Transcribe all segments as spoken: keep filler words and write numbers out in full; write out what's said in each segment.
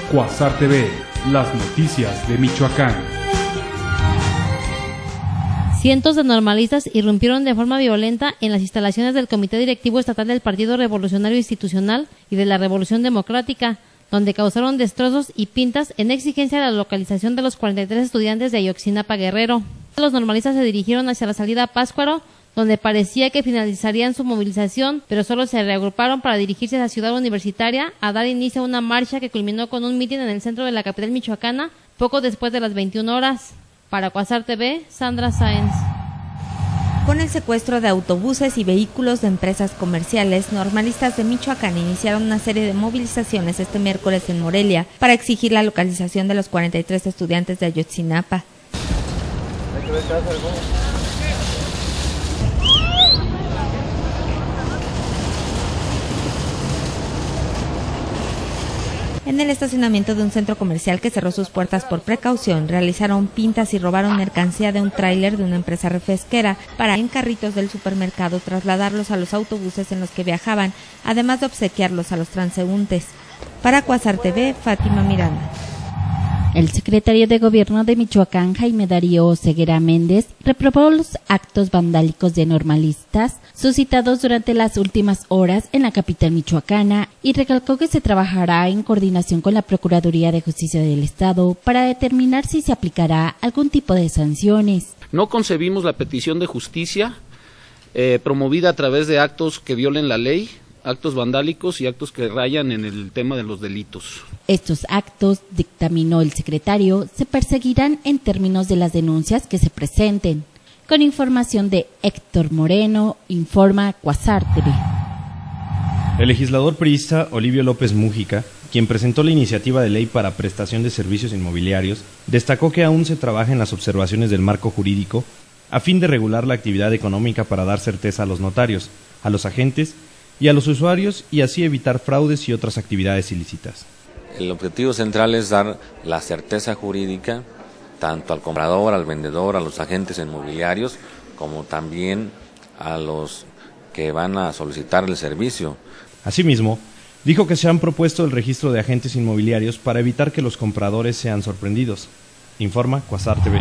Cuasar T V, las noticias de Michoacán. Cientos de normalistas irrumpieron de forma violenta en las instalaciones del Comité Directivo Estatal del Partido Revolucionario Institucional y de la Revolución Democrática, donde causaron destrozos y pintas en exigencia de la localización de los cuarenta y tres estudiantes de Ayotzinapa, Guerrero. Los normalistas se dirigieron hacia la salida a Pátzcuaro, donde parecía que finalizarían su movilización, pero solo se reagruparon para dirigirse a la ciudad universitaria a dar inicio a una marcha que culminó con un mitin en el centro de la capital michoacana poco después de las veintiuna horas. Para Cuasar T V, Sandra Sáenz. Con el secuestro de autobuses y vehículos de empresas comerciales, normalistas de Michoacán iniciaron una serie de movilizaciones este miércoles en Morelia para exigir la localización de los cuarenta y tres estudiantes de Ayotzinapa. En el estacionamiento de un centro comercial que cerró sus puertas por precaución, realizaron pintas y robaron mercancía de un tráiler de una empresa refresquera para, en carritos del supermercado, trasladarlos a los autobuses en los que viajaban, además de obsequiarlos a los transeúntes. Para Cuasar T V, Fátima Miranda. El secretario de Gobierno de Michoacán, Jaime Darío Oseguera Méndez, reprobó los actos vandálicos de normalistas suscitados durante las últimas horas en la capital michoacana y recalcó que se trabajará en coordinación con la Procuraduría de Justicia del Estado para determinar si se aplicará algún tipo de sanciones. No concebimos la petición de justicia eh, promovida a través de actos que violen la ley, actos vandálicos y actos que rayan en el tema de los delitos. Estos actos, dictaminó el secretario, se perseguirán en términos de las denuncias que se presenten. Con información de Héctor Moreno, informa Cuasar T V. El legislador priista Olivio López Mújica, quien presentó la iniciativa de ley para prestación de servicios inmobiliarios, destacó que aún se trabaja en las observaciones del marco jurídico a fin de regular la actividad económica para dar certeza a los notarios, a los agentes y a los usuarios y así evitar fraudes y otras actividades ilícitas. El objetivo central es dar la certeza jurídica tanto al comprador, al vendedor, a los agentes inmobiliarios, como también a los que van a solicitar el servicio. Asimismo, dijo que se han propuesto el registro de agentes inmobiliarios para evitar que los compradores sean sorprendidos. Informa Cuasar T V.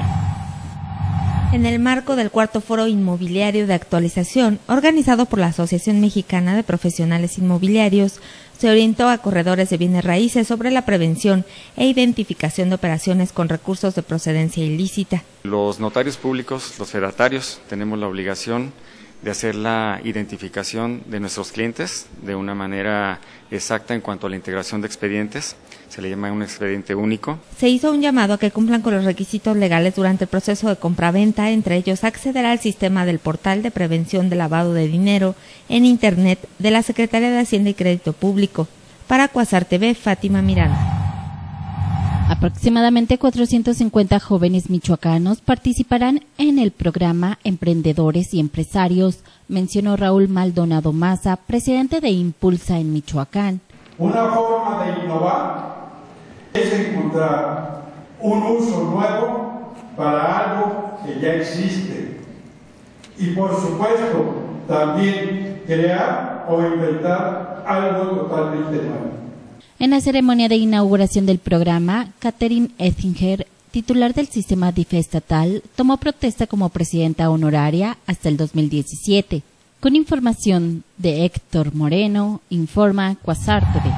En el marco del cuarto foro inmobiliario de actualización, organizado por la Asociación Mexicana de Profesionales Inmobiliarios, se orientó a corredores de bienes raíces sobre la prevención e identificación de operaciones con recursos de procedencia ilícita. Los notarios públicos, los fedatarios, tenemos la obligación de hacer la identificación de nuestros clientes de una manera exacta en cuanto a la integración de expedientes. Se le llama un expediente único. Se hizo un llamado a que cumplan con los requisitos legales durante el proceso de compraventa, entre ellos acceder al sistema del portal de prevención de lavado de dinero en Internet de la Secretaría de Hacienda y Crédito Público. Para Cuasar T V, Fátima Miranda. Aproximadamente cuatrocientos cincuenta jóvenes michoacanos participarán en el programa Emprendedores y Empresarios, mencionó Raúl Maldonado Maza, presidente de Impulsa en Michoacán. Una forma de innovar es encontrar un uso nuevo para algo que ya existe y, por supuesto, también crear o inventar algo totalmente nuevo. En la ceremonia de inauguración del programa, Catherine Ettinger, titular del sistema D I F E estatal, tomó protesta como presidenta honoraria hasta el dos mil diecisiete. Con información de Héctor Moreno, informa Cuasar T V.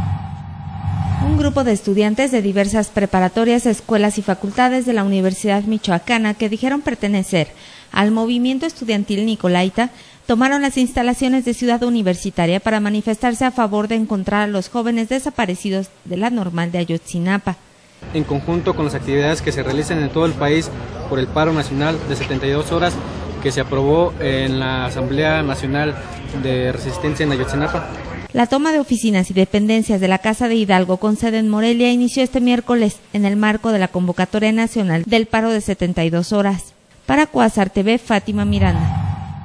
Un grupo de estudiantes de diversas preparatorias, escuelas y facultades de la Universidad Michoacana que dijeron pertenecer al movimiento estudiantil nicolaita tomaron las instalaciones de Ciudad Universitaria para manifestarse a favor de encontrar a los jóvenes desaparecidos de la Normal de Ayotzinapa. En conjunto con las actividades que se realizan en todo el país por el paro nacional de setenta y dos horas que se aprobó en la Asamblea Nacional de Resistencia en Ayotzinapa. La toma de oficinas y dependencias de la Casa de Hidalgo con sede en Morelia inició este miércoles en el marco de la convocatoria nacional del paro de setenta y dos horas. Para Cuasar T V, Fátima Miranda.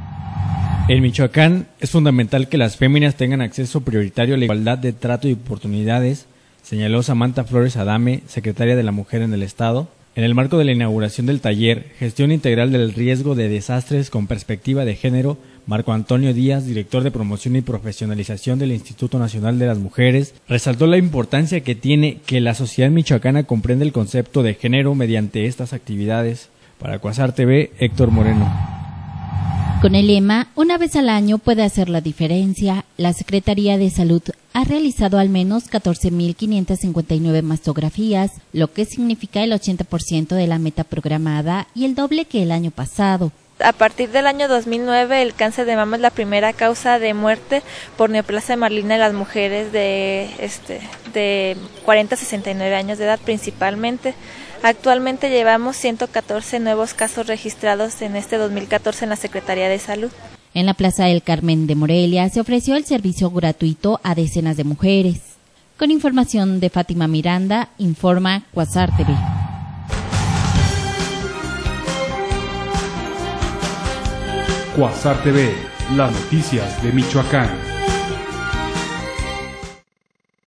En Michoacán es fundamental que las féminas tengan acceso prioritario a la igualdad de trato y oportunidades, señaló Samantha Flores Adame, secretaria de la Mujer en el Estado, en el marco de la inauguración del taller Gestión Integral del Riesgo de Desastres con Perspectiva de Género Marco Antonio Díaz, director de promoción y profesionalización del Instituto Nacional de las Mujeres, resaltó la importancia que tiene que la sociedad michoacana comprenda el concepto de género mediante estas actividades. Para Cuasar T V, Héctor Moreno. Con el lema "Una vez al año puede hacer la diferencia", la Secretaría de Salud ha realizado al menos catorce mil quinientas cincuenta y nueve mastografías, lo que significa el ochenta por ciento de la meta programada y el doble que el año pasado. A partir del año dos mil nueve, el cáncer de mama es la primera causa de muerte por neoplasia maligna en las mujeres de, este, de cuarenta a sesenta y nueve años de edad principalmente. Actualmente llevamos ciento catorce nuevos casos registrados en este dos mil catorce en la Secretaría de Salud. En la Plaza del Carmen de Morelia se ofreció el servicio gratuito a decenas de mujeres. Con información de Fátima Miranda, informa Cuasar T V. Cuasar T V, las noticias de Michoacán.